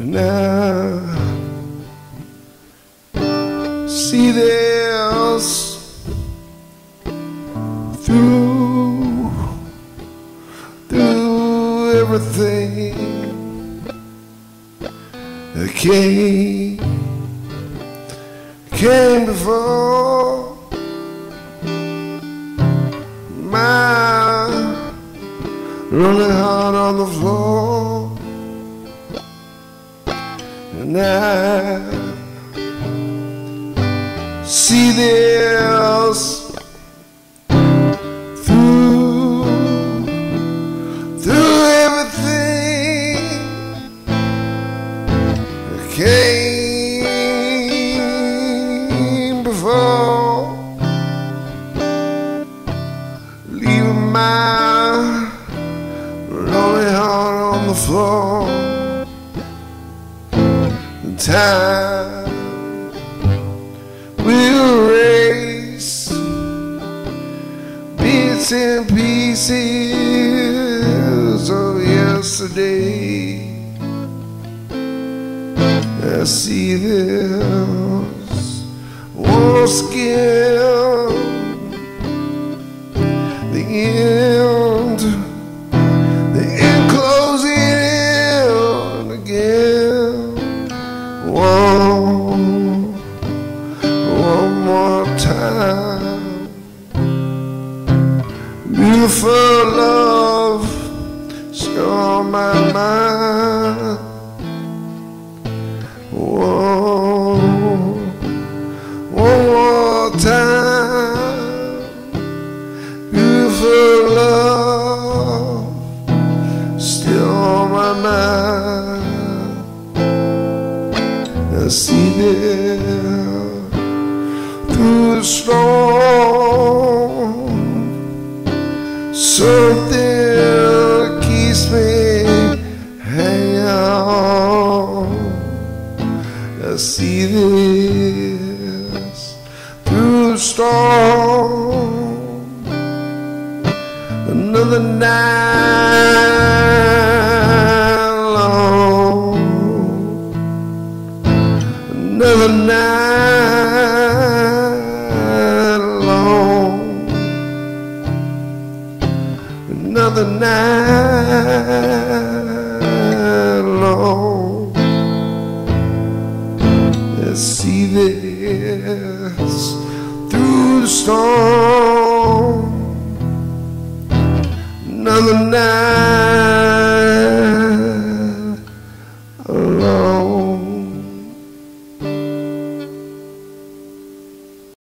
And I see this through everything that came before. My lonely heart on the floor, and I see this through everything that came before, leaving my lonely heart on the floor. And time will erase bits and pieces of yesterday. I see this once again, the end closing in again. One more time. Beautiful love, still on my mind. One more time. Beautiful love, still on my mind. I see there through the storm, something keeps me hanging on. I see this through the storm, another night long, another night long, another night long. I see this through the storm, another night alone.